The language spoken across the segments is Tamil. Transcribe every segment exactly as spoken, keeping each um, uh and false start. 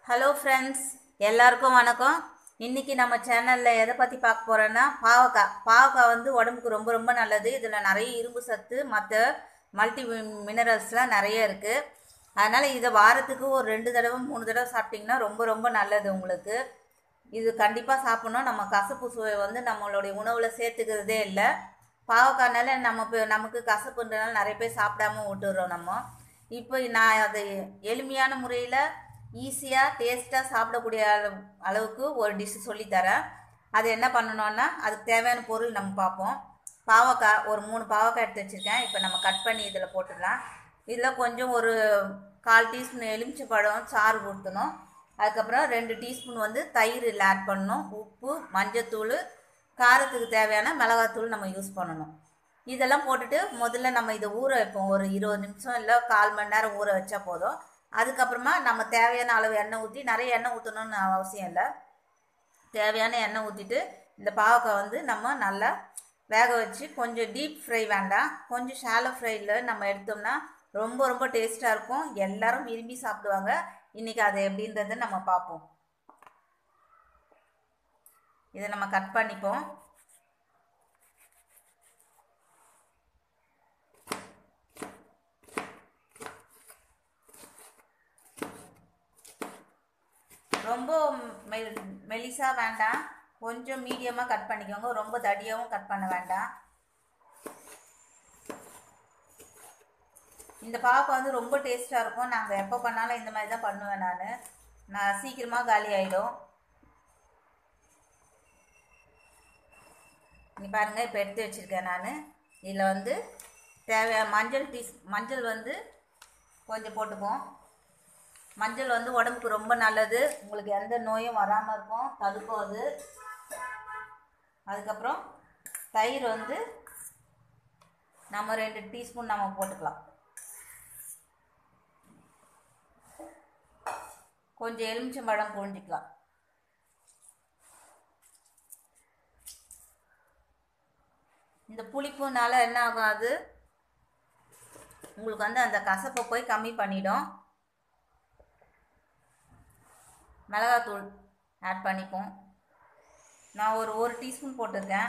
ஹலோ ஃப்ரெண்ட்ஸ், எல்லாருக்கும் வணக்கம். இன்றைக்கி நம்ம சேனலில் எதை பற்றி பார்க்க போகிறோன்னா பாவக்காய். பாவக்காய் வந்து உடம்புக்கு ரொம்ப ரொம்ப நல்லது. இதில் நிறைய இரும்பு சத்து, மற்ற மல்டி மினரல்ஸ்லாம் நிறைய இருக்குது. அதனால் இதை வாரத்துக்கு ஒரு ரெண்டு தடவை மூணு தடவை சாப்பிட்டிங்கன்னா ரொம்ப ரொம்ப நல்லது உங்களுக்கு. இது கண்டிப்பாக சாப்பிட்ணும். நம்ம கசப்பு சுவை வந்து நம்மளுடைய உணவில் சேர்த்துக்கிறதே இல்லை. பாவக்காய்னால நம்ம இப்போ நமக்கு கசப்புன்றனால நிறைய பேர் சாப்பிடாம விட்டுடுறோம் நம்ம. இப்போ நான் அதை எளிமையான முறையில் ஈஸியாக டேஸ்ட்டாக சாப்பிடக்கூடிய அளவு அளவுக்கு ஒரு டிஷ்ஷு சொல்லித்தரேன். அது என்ன பண்ணணுன்னா அதுக்கு தேவையான பொருள் நம்ம பார்ப்போம். பாவக்காய் ஒரு மூணு பாவக்காய் எடுத்து வச்சுருக்கேன். இப்போ நம்ம கட் பண்ணி இதில் போட்டுடலாம். இதில் கொஞ்சம் ஒரு கால் டீஸ்பூன் எலுமிச்சை பழம் சாறு ஊற்றணும். அதுக்கப்புறம் ரெண்டு டீஸ்பூன் வந்து தயிர் இதில் ஆட் பண்ணணும். உப்பு, மஞ்சத்தூள், காரத்துக்கு தேவையான மிளகாத்தூள் நம்ம யூஸ் பண்ணணும். இதெல்லாம் போட்டுட்டு முதல்ல நம்ம இதை ஊற வைப்போம். ஒரு இருபது நிமிஷம் இல்லை கால் மணி நேரம் ஊற வச்சா போதும். அதுக்கப்புறமா நம்ம தேவையான அளவு எண்ணெய் ஊற்றி, நிறைய எண்ணெய் ஊற்றணும்னு அவசியம் இல்லை, தேவையான எண்ணெய் ஊற்றிட்டு இந்த பாவக்காய் வந்து நம்ம நல்லா வேக வச்சு, கொஞ்சம் டீப் ஃப்ரை வேண்டாம், கொஞ்சம் ஷாலோ ஃப்ரையில் நம்ம எடுத்தோம்னா ரொம்ப ரொம்ப டேஸ்ட்டாக இருக்கும். எல்லோரும் விரும்பி சாப்பிடுவாங்க. இன்றைக்கி அது எப்படின்றத நம்ம பார்ப்போம். இதை நம்ம கட் பண்ணிப்போம். ரொம்ப மெல் மெலிசாக வேண்டாம், கொஞ்சம் மீடியமாக கட் பண்ணிக்கோங்க. ரொம்ப தடியாகவும் கட் பண்ண வேண்டாம். இந்த பாவக்காய் வந்து ரொம்ப டேஸ்ட்டாக இருக்கும். நாங்கள் எப்போ பண்ணாலும் இந்த மாதிரி தான் பண்ணுவேன். நான் நான் சீக்கிரமாக காலி ஆகிடும். நீ பாருங்கள், இப்போ எடுத்து வச்சுருக்கேன் நான். இதில் வந்து தேவையான மஞ்சள் டீஸ் மஞ்சள் வந்து கொஞ்சம் போட்டுப்போம். மஞ்சள் வந்து உடம்புக்கு ரொம்ப நல்லது. உங்களுக்கு எந்த நோயும் வராமல் இருக்கும், தடுக்கும் அது. அதுக்கப்புறம் தயிர் வந்து நம்ம ரெண்டு டீஸ்பூன் நம்ம போட்டுக்கலாம். கொஞ்சம் எலுமிச்சம்பழம் புழிஞ்சிக்கலாம். இந்த புளிப்புனால என்ன ஆகும், அது உங்களுக்கு வந்து அந்த கசப்பை போய் கம்மி பண்ணிடும். மிளகாத்தூள் ஆட் பண்ணிப்போம். நான் ஒரு ஒரு டீஸ்பூன் போட்டிருக்கேன்.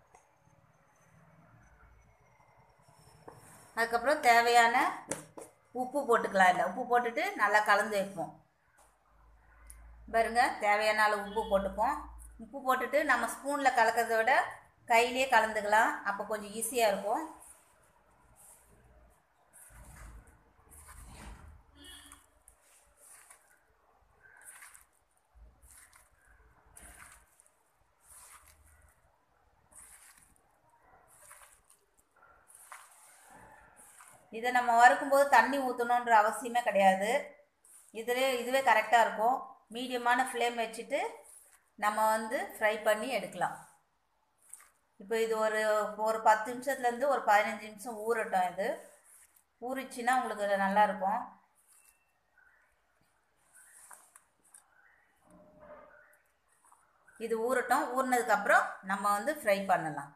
அதுக்கப்புறம் தேவையான உப்பு போட்டுக்கலாம். இல்லை உப்பு போட்டுட்டு நல்லா கலந்து வைப்போம். பாருங்க, தேவையான அளவு உப்பு போட்டுப்போம். உப்பு போட்டுட்டு நம்ம ஸ்பூனில் கலக்கிறத விட கையிலே கலந்துக்கலாம். அப்போ கொஞ்சம் ஈஸியாக இருக்கும். இதை நம்ம வறுக்கும்போது தண்ணி ஊற்றணுன்ற அவசியமே கிடையாது. இதிலே இதுவே கரெக்டாக இருக்கும். மீடியமான ஃப்ளேம் வச்சுட்டு நம்ம வந்து ஃப்ரை பண்ணி எடுக்கலாம். இப்போ இது ஒரு ஒரு பத்து நிமிஷத்துலேருந்து ஒரு பதினஞ்சு நிமிஷம் ஊறட்டும். இது ஊறிச்சுன்னா உங்களுக்கு நல்லாயிருக்கும். இது ஊறட்டும். ஊறினதுக்கப்புறம் நம்ம வந்து ஃப்ரை பண்ணலாம்.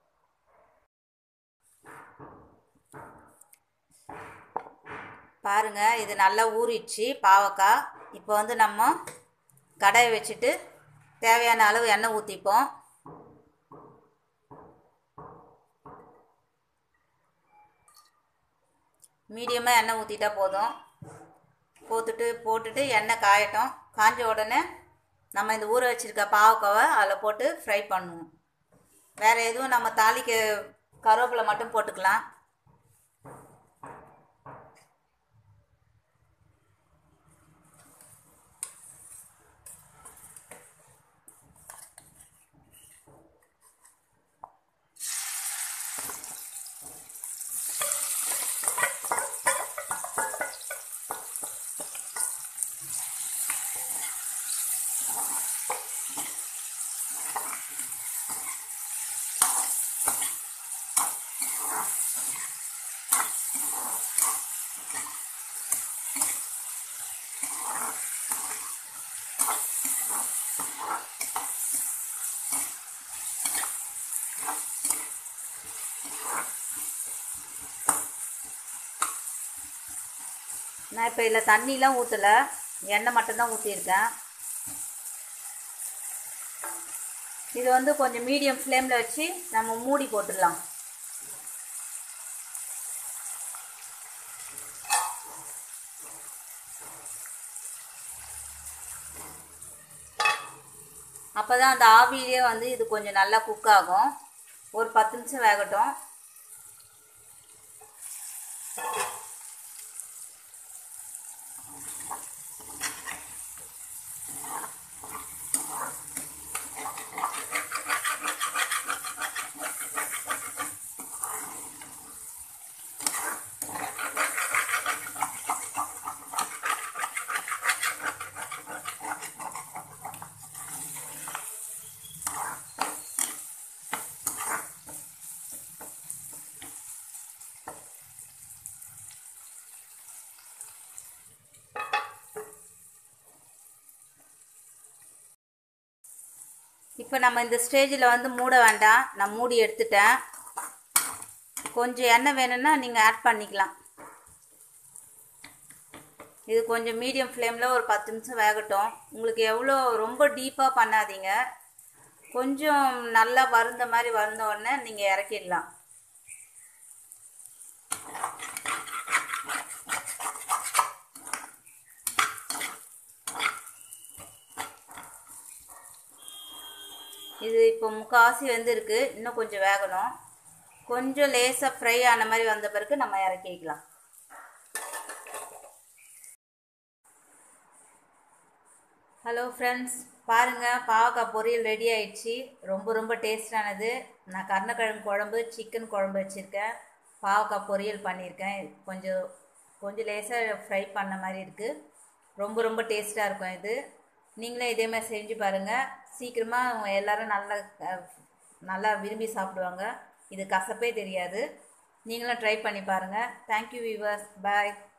பாருங்கள், இது நல்லா ஊறிடுச்சு பாவக்காய். இப்போ வந்து நம்ம கடாயை வச்சுட்டு தேவையான அளவு எண்ணெய் ஊற்றிப்போம். மீடியமாக எண்ணெய் ஊற்றிட்டா போதும். போட்டுட்டு போட்டுட்டு எண்ணெய் காயட்டும். காஞ்ச உடனே நம்ம இந்த ஊற வச்சுருக்க பாவக்காவை அதில் போட்டு ஃப்ரை பண்ணுவோம். வேறு எதுவும் நம்ம தாளிக்க கருவேப்பிலை மட்டும் போட்டுக்கலாம். நான் இப்போ இதில் தண்ணிலாம் ஊற்றலை, எண்ணெய் மட்டும்தான் ஊற்றிருக்கேன். இது வந்து கொஞ்சம் மீடியம் ஃப்ளேமில் வச்சு நம்ம மூடி போட்டுடலாம். அப்போ தான் அந்த ஆவியிலே வந்து இது கொஞ்சம் நல்லா குக் ஆகும். ஒரு பத்து நிமிஷம் வேகட்டும். இப்போ நம்ம இந்த ஸ்டேஜில் வந்து மூட வேண்டாம். நான் மூடி எடுத்துட்டேன். கொஞ்சம் எண்ணெய் வேணும்னா நீங்கள் ஆட் பண்ணிக்கலாம். இது கொஞ்சம் மீடியம் ஃப்ளேமில் ஒரு பத்து நிமிஷம் வேகட்டும். உங்களுக்கு எவ்வளோ ரொம்ப டீப்பாக பண்ணாதீங்க. கொஞ்சம் நல்லா வறுந்த மாதிரி வறுந்த உடனே நீங்கள் இறக்கிடலாம். இது இப்போ முக்கால்வாசி வெந்திருக்கு. இன்னும் கொஞ்சம் வேகணும். கொஞ்சம் லேசாக ஃப்ரை ஆன மாதிரி வந்த பிறகு நம்ம இறக்கிக்கலாம். ஹலோ ஃப்ரெண்ட்ஸ், பாருங்கள், பாவக்காய் பொரியல் ரெடி ஆயிடுச்சு. ரொம்ப ரொம்ப டேஸ்டானது. நான் கருணக்கிழங்கு குழம்பு, சிக்கன் குழம்பு வச்சுருக்கேன். பாவக்காய் பொரியல் பண்ணியிருக்கேன். கொஞ்சம் கொஞ்சம் லேசாக ஃப்ரை பண்ண மாதிரி இருக்குது. ரொம்ப ரொம்ப டேஸ்ட்டாக இருக்கும். இது நீங்களே இதே மாதிரி செஞ்சு பாருங்கள். சீக்கிரமாக எல்லோரும் நல்லா நல்லா விரும்பி சாப்பிடுவாங்க. இது கசப்பே தெரியாது. நீங்களும் ட்ரை பண்ணி பாருங்கள். Thank you viewers. பாய்.